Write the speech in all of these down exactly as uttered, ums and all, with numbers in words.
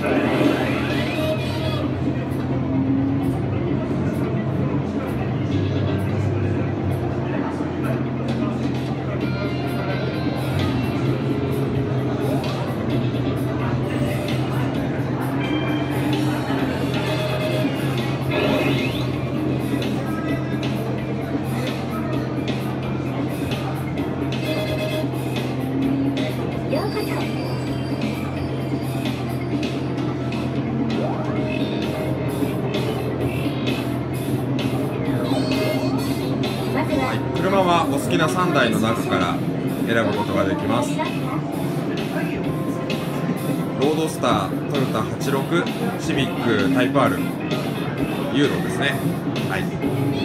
車はお好きなさんだいの中から選ぶことができます。ロードスター、トヨタはちじゅうろく、シビック、タイプ R、ユーロですね。はい。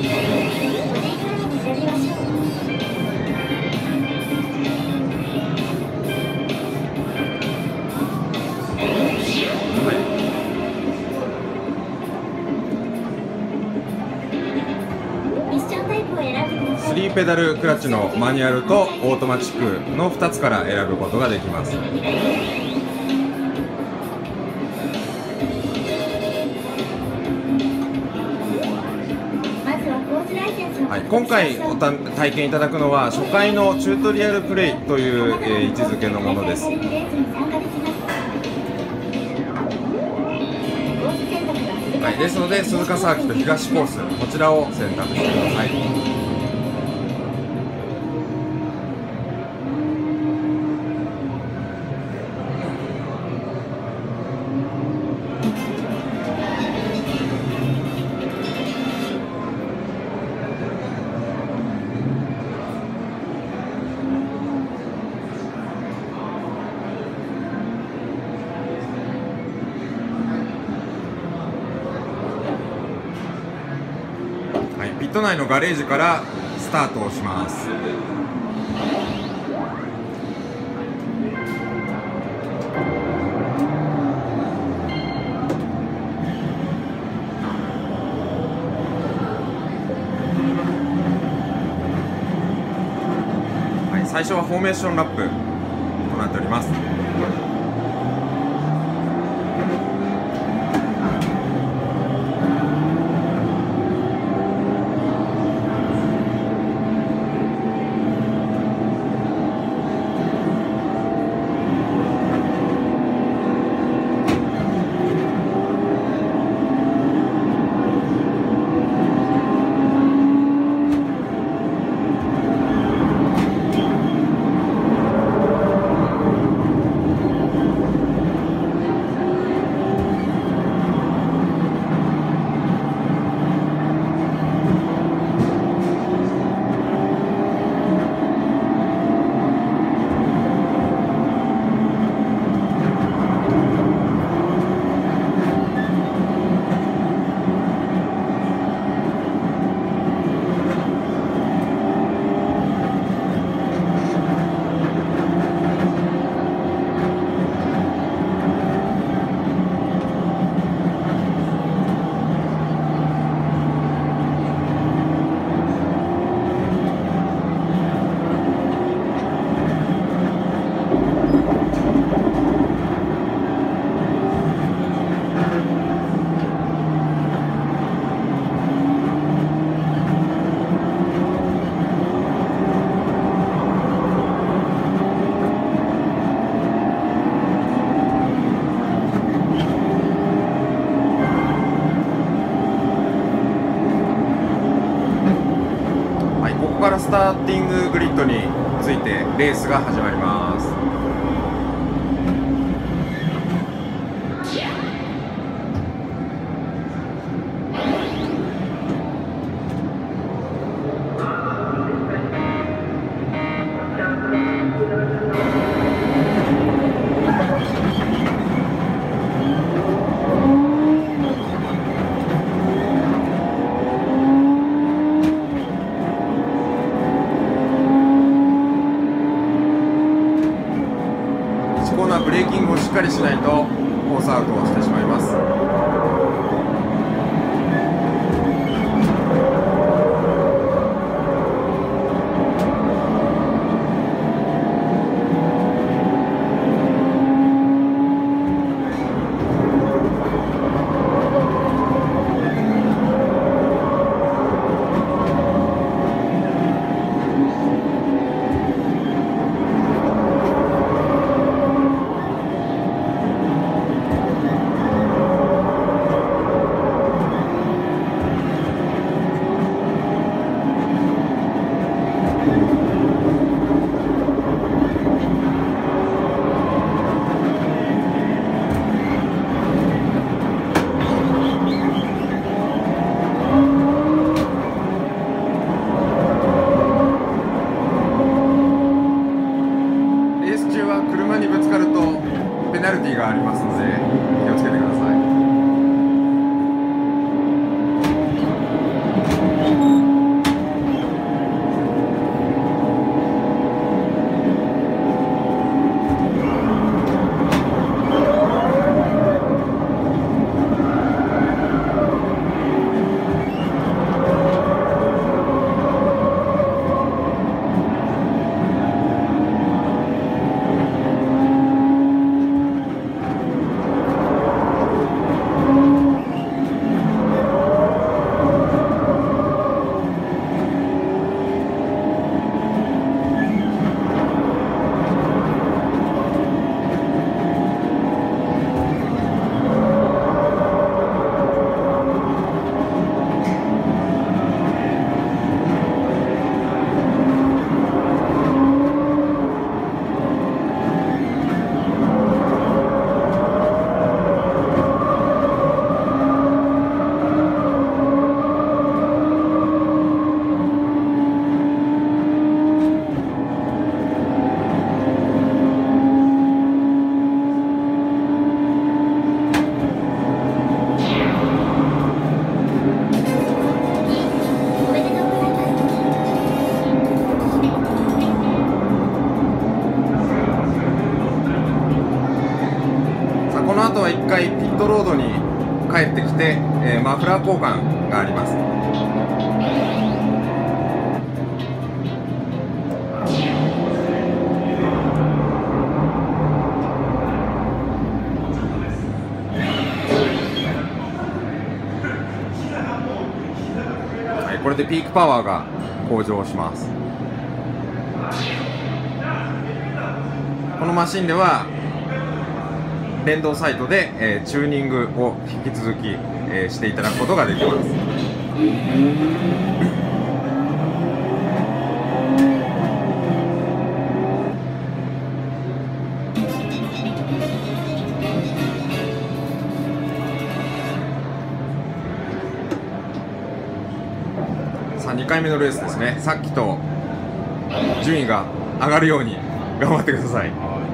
スリーペダルクラッチのマニュアルとオートマチックのふたつから選ぶことができます。はい、今回おた体験いただくのは初回のチュートリアルプレイという、えー、位置づけのものです。はい、ですので鈴鹿サーキット東コース、こちらを選択してください。ピット内のガレージからスタートをします。はい、最初はフォーメーションラップとなっております。ここからスターティンググリッドについてレースが始まります。コーナーブレーキングをしっかりしないとコースアウトをしてしまいます。 ますので気をつけてください。一回ピットロードに帰ってきて、えー、マフラー交換があります。はい、これでピークパワーが向上します。このマシンでは電動サイトで、えー、チューニングを引き続き、えー、していただくことができます。さあにかいめのレースですね。さっきと順位が上がるように頑張ってください。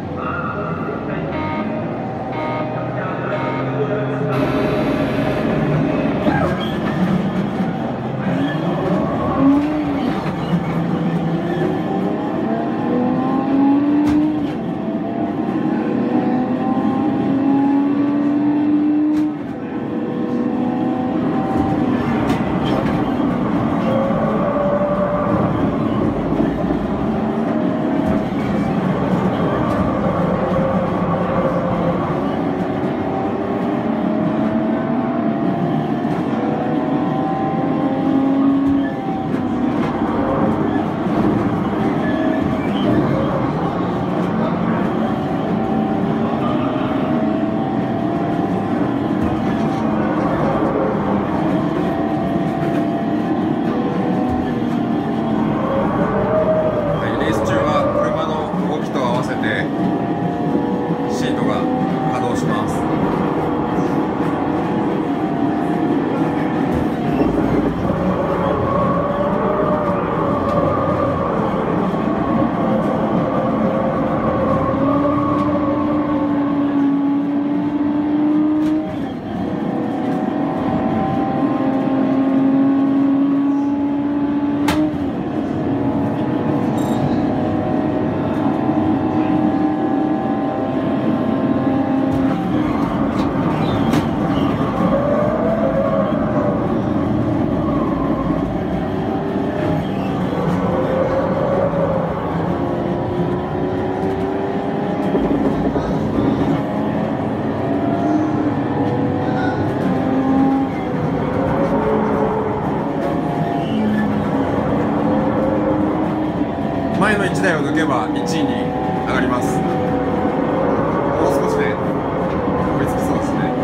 前のいちだいを抜けばいちいに上がります。もう少しで追いつきそうですね。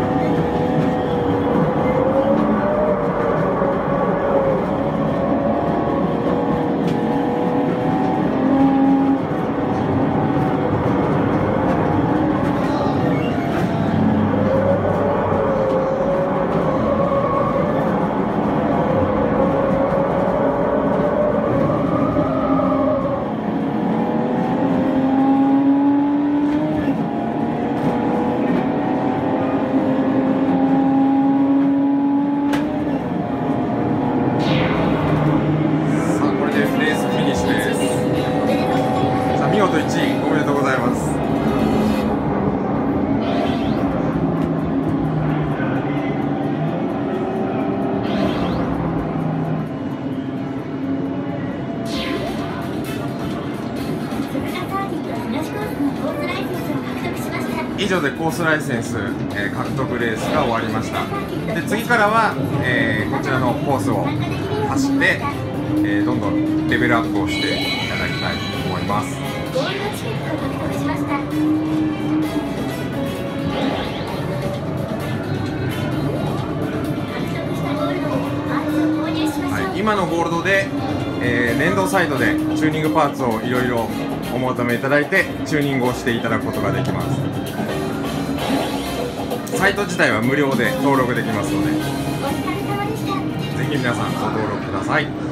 以上でコースライセンス、えー獲得レースが終わりました。で次からは、えーこちらのコースを走って、えーどんどんレベルアップをしていただきたいと思います。 ゴールドチケットを獲得しました。 はい、今のゴールドで、えー連動サイトでチューニングパーツをいろいろお求めいただいてチューニングをしていただくことができます。サイト自体は無料で登録できますので、ぜひ皆さんご登録ください。